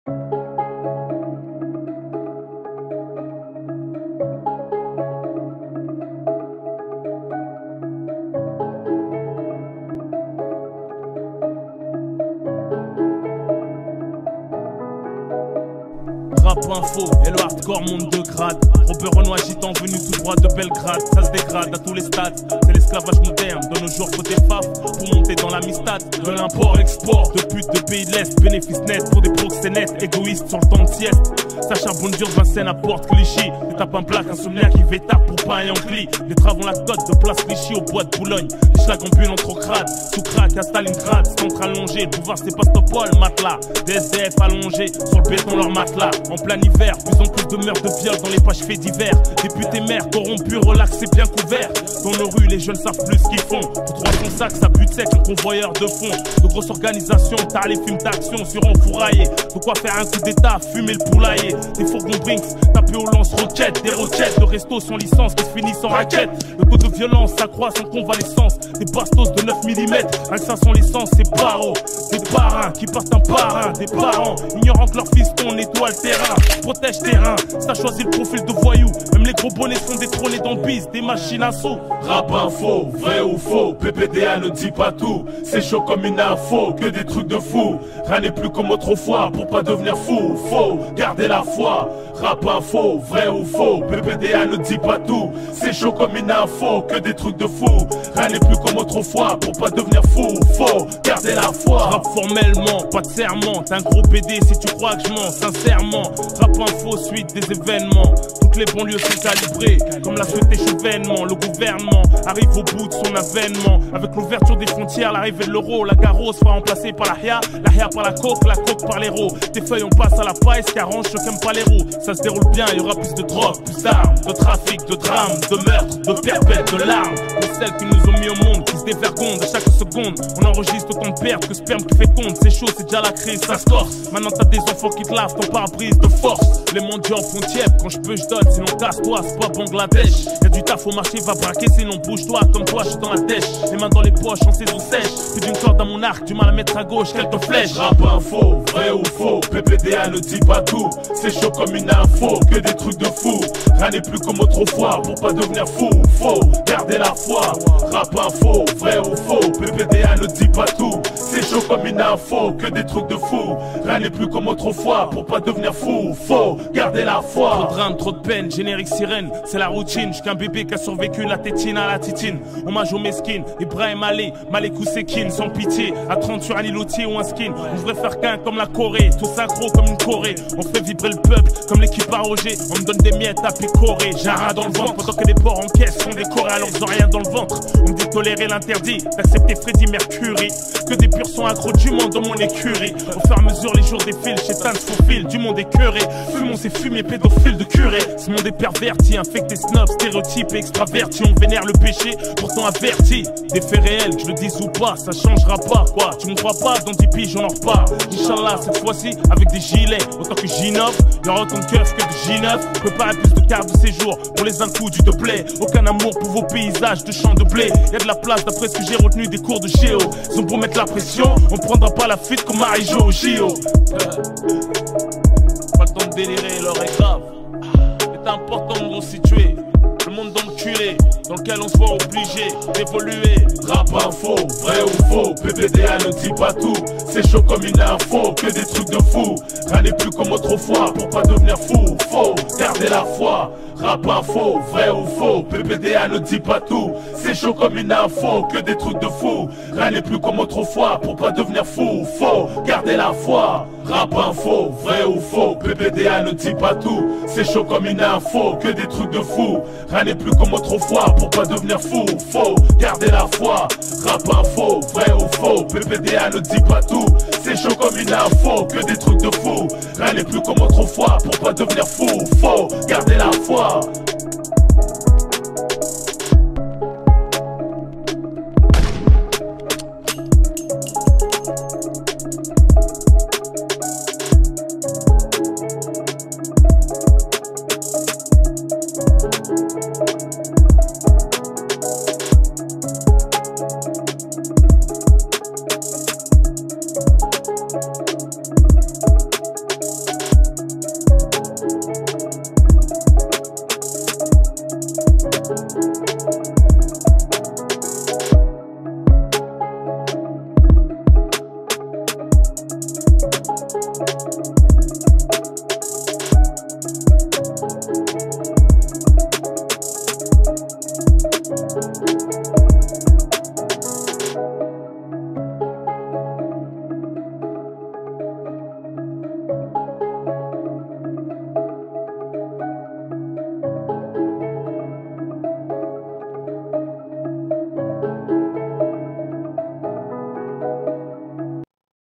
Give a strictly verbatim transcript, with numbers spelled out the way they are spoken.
Rap info et le hardcore monte de grade. Robert Renoir gitan venu tout droit de Belgrade. Ça se dégrade à tous les stades, c'est l'esclavage moderne. De nos jours faut des faves pour monter dans l'amistad. De l'import-export, de putes de pays de l'Est. Bénéfice net pour des proxénètes, égoïstes sur le temps de sieste. Ça charbonne dur, Vincennes apporte Clichy. Des tapes un plaque, un somniac qui vétard pour pas un Yankee. Les travaux la côte de place Clichy au bois de Boulogne. Les schlags en bulle entre crades, sous crack à Stalingrad. Centre allongé, le pouvoir c'est pas Stopol, matelas. Des S D F allongés, sur le béton leur matelas. En plein hiver, plus en plus de meurtres de viol dans les pages faits divers. Députés maires, corrompus, relaxés, bien couverts. Dans nos rues, les jeunes savent plus ce qu'ils font. Pour trois cents sacs, ça bute sec, un convoyeur de fond. De grosses organisations, t'as les films d'action sur enfouraillé. De quoi faire un coup d'état, fumer le poulailler. Des fourgons Brinks, taper aux lance-roquettes. Des roquettes de resto sans licence qui se finissent en raquette. Le taux de violence s'accroît sans convalescence. Des bastos de neuf millimètres, un cinq cents licences, c'est paro. Des parrains qui partent un par un. Des parents ignorant que leur fiston nettoie le terrain. Protège terrain, ça choisit le profil de voyous. Même les gros bonnets sont détrônés dans le bise, des machines à sous. Rap info, vrai ou faux, P P D A ne dit pas tout. C'est chaud comme une info, que des trucs de fou. Rien n'est plus comme autrefois, pour pas devenir fou. Faux, gardez la foi. Rap info, vrai ou faux, P P D A ne dit pas tout. C'est chaud comme une info, que des trucs de fou. Rien n'est plus comme autrefois, pour pas devenir fou. Faux, gardez la foi. Rap formellement, pas de serment. T'es un gros B D si tu crois que je mens, sincèrement. Rap info, suite des événements. Toutes les banlieues sont calibrées, comme l'a souhaité Chevènement. Le gouvernement arrive au bout de son avènement. Avec l'ouverture des frontières, l'arrivée de l'euro. La Garo sera remplacée par la Hia, la Hia par la coke, la coke par l'héros. Tes feuilles on passe à la paille, ce qui arrange ceux qui aiment pas les roues. Ça se déroule bien, il y aura plus de drogue, plus d'armes, de trafic, de drames, de meurtres, de perpètes, de larmes. Pour celles qui nous ont mis au monde, qui se dévergondent à chaque seconde. On enregistre autant de pertes que sperme qui féconde. C'est chaud, c'est déjà la crise, ça se corse. Maintenant t'as des enfants qui te lavent ton pare-brise de force. Les mendiants font tiep, quand je peux je donne, sinon casse-toi, c'est pas Bangladesh. Y'a du taf au marché, va braquer, sinon bouge-toi. Comme toi, je suis dans la dèche, les mains dans les poches en saison sèche. Plus d'une corde à mon arc, du mal à mettre à gauche, quelques flèches. Rap info, vrai ou faux, P P D A ne dit pas tout. C'est chaud comme une info, que des trucs de fou. Rien n'est plus comme autrefois, pour pas devenir fou. Faux, gardez la foi. Rap info, vrai ou faux, P P D A ne dit pas tout. C'est chaud comme une info, que des trucs de fou. Rien n'est plus comme autrefois, pour pas devenir fou. Faux, gardez la foi. Trop de drame, trop de peine, générique sirène, c'est la routine. J'suis qu'un bébé qui a survécu la tétine à la titine. Hommage aux mesquines, Ibrahim Ali, Malik Ousekine, sans pitié. À trente sur un îlotier ou un skin. On devrait faire qu'un comme la Corée, tout synchro comme une Corée. On fait vibrer le peuple comme l'équipe à Roger. On me donne des miettes à picorer, j'ai un rat dans le ventre. Pendant que les porcs en caisse sont décorés alors qu'ils ont rien dans le ventre. On me dit tolérer l'interdit, d'accepter Freddie Mercury. Que des purs sont accros du monde dans mon écurie. Au fur et à mesure les jours défilent, chez Tan se faufile, du monde écœuré. Fumons ces fumiers pédophiles de curé. Ce monde est perverti, infecté, snob, stéréotype et extraverti. On vénère le péché, pourtant averti. Des faits réels, que je le dise ou pas, ça changera pas. Quoi, tu me crois pas, dans dix piges on en repart. Inch'Allah, cette fois-ci, avec des gilets. Autant que J neuf, y'aura autant de keufs que de J neuf. Préparez plus de cartes de séjour pour les incous du te plaît. Aucun amour pour vos paysages de champs de blé. Y'a de la place d'après ce que j'ai retenu des cours de géo. Ils ont pour mettre la pression, on prendra pas la fuite comme Marie-Jo au J O. Pas le temps de délirer, l'heure est grave. C'est important de nous situer. Le monde d'enculé dans lequel on se voit obligé d'évoluer. Rap info, vrai ou faux, P P D A ne dit pas tout. C'est chaud comme une info, que des trucs de fou. Rien n'est plus comme autrefois, pour pas devenir fou. Faux, gardez la foi. Rap info, vrai ou faux, P P D A ne dit pas tout. C'est chaud comme une info, que des trucs de fou. Rien n'est plus comme autrefois, pour pas devenir fou. Faux, gardez la foi. Rap info, vrai ou faux, P P D A ne dit pas tout. C'est chaud comme une info, que des trucs de fou. Rien n'est plus comme autrefois, pour pas devenir fou. Faux, gardez la foi. Rap info, vrai ou faux, P P D A ne dit pas tout. C'est chaud comme une info, que des trucs de fou. Rien n'est plus comme autrefois, pour pas devenir fou. Faux, gardez la foi. Thank you.